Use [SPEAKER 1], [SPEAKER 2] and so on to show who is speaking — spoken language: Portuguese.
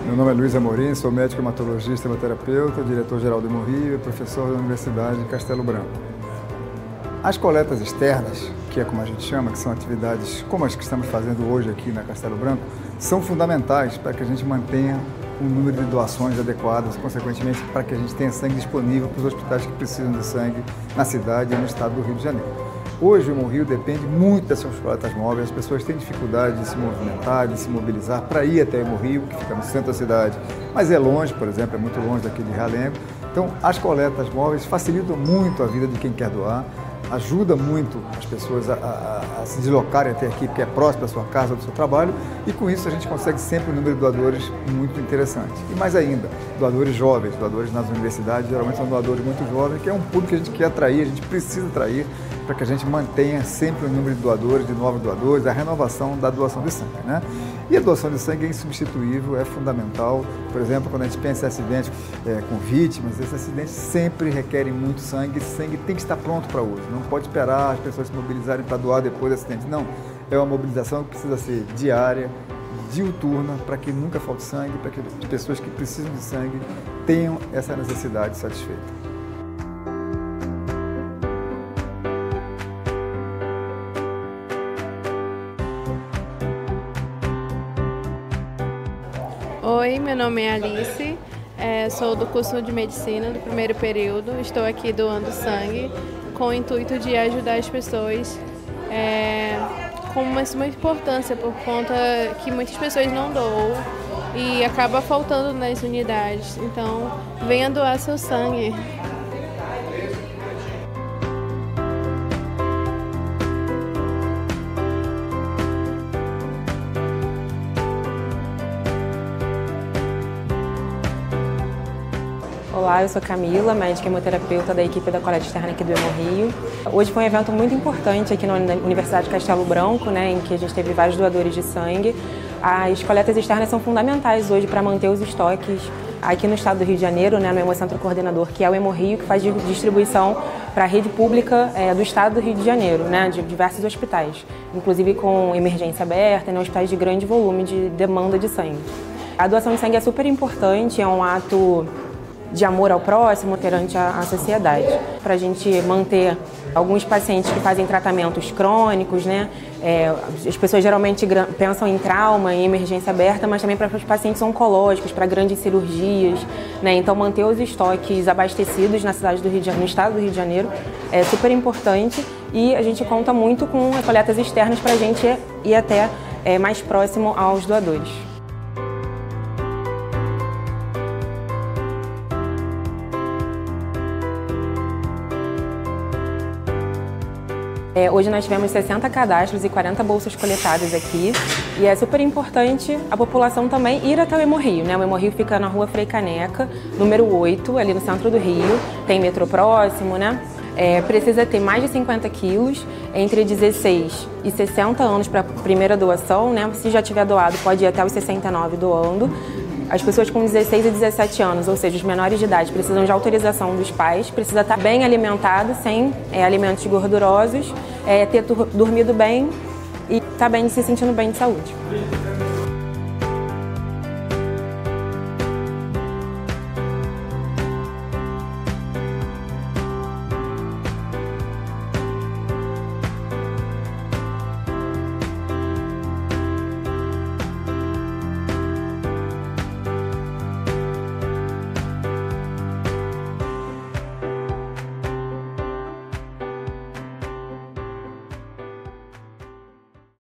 [SPEAKER 1] Meu nome é Luiz Amorim, sou médico hematologista, hemoterapeuta, diretor-geral do Hemorrio e professor da Universidade de Castelo Branco. As coletas externas, que é como a gente chama, que são atividades como as que estamos fazendo hoje aqui na Castelo Branco, são fundamentais para que a gente mantenha um número de doações adequadas, consequentemente para que a gente tenha sangue disponível para os hospitais que precisam de sangue na cidade e no estado do Rio de Janeiro. Hoje o Hemorrio depende muito dessas coletas móveis, as pessoas têm dificuldade de se movimentar, de se mobilizar para ir até o Hemorrio, que fica no centro da cidade, mas é longe, por exemplo, é muito longe daqui de Realengo. Então as coletas móveis facilitam muito a vida de quem quer doar, ajuda muito as pessoas a se deslocarem até aqui, porque é próximo da sua casa, do seu trabalho, e com isso a gente consegue sempre um número de doadores muito interessante. E mais ainda, doadores jovens, doadores nas universidades, geralmente são doadores muito jovens, que é um público que a gente quer atrair, a gente precisa atrair, para que a gente mantenha sempre o número de doadores, de novos doadores, a renovação da doação de sangue, né? E a doação de sangue é insubstituível, é fundamental. Por exemplo, quando a gente pensa em acidentes com vítimas, esses acidentes sempre requerem muito sangue, esse sangue tem que estar pronto para uso, não pode esperar as pessoas se mobilizarem para doar depois do acidente, não. É uma mobilização que precisa ser diária, diuturna, para que nunca falte sangue, para que as pessoas que precisam de sangue tenham essa necessidade satisfeita.
[SPEAKER 2] Oi, meu nome é Alice, sou do curso de Medicina do primeiro período, estou aqui doando sangue com o intuito de ajudar as pessoas com uma importância por conta que muitas pessoas não doam e acaba faltando nas unidades, então venha doar seu sangue.
[SPEAKER 3] Olá, eu sou Camila, médica hemoterapeuta da equipe da coleta externa aqui do Hemorrio. Hoje foi um evento muito importante aqui na Universidade de Castelo Branco, em que a gente teve vários doadores de sangue. As coletas externas são fundamentais hoje para manter os estoques aqui no estado do Rio de Janeiro, no Hemocentro Coordenador, que é o Hemorrio, que faz distribuição para a rede pública do estado do Rio de Janeiro, de diversos hospitais, inclusive com emergência aberta, em hospitais de grande volume de demanda de sangue. A doação de sangue é super importante, é um ato de amor ao próximo perante a sociedade. Para a gente manter alguns pacientes que fazem tratamentos crônicos, as pessoas geralmente pensam em trauma, em emergência aberta, mas também para os pacientes oncológicos, para grandes cirurgias, Então manter os estoques abastecidos na cidade do Rio de Janeiro, no estado do Rio de Janeiro, é super importante e a gente conta muito com as coletas externas para a gente ir até mais próximo aos doadores. Hoje nós tivemos 60 cadastros e 40 bolsas coletadas aqui e é super importante a população também ir até o Hemorrio, O Hemorrio fica na rua Frei Caneca, número 8, ali no centro do Rio, tem metrô próximo, Precisa ter mais de 50 quilos, entre 16 e 60 anos para a primeira doação, Se já tiver doado, pode ir até os 69 doando. As pessoas com 16 e 17 anos, ou seja, os menores de idade, precisam de autorização dos pais, precisa estar bem alimentado, sem alimentos gordurosos, ter dormido bem e estar bem, se sentindo bem de saúde.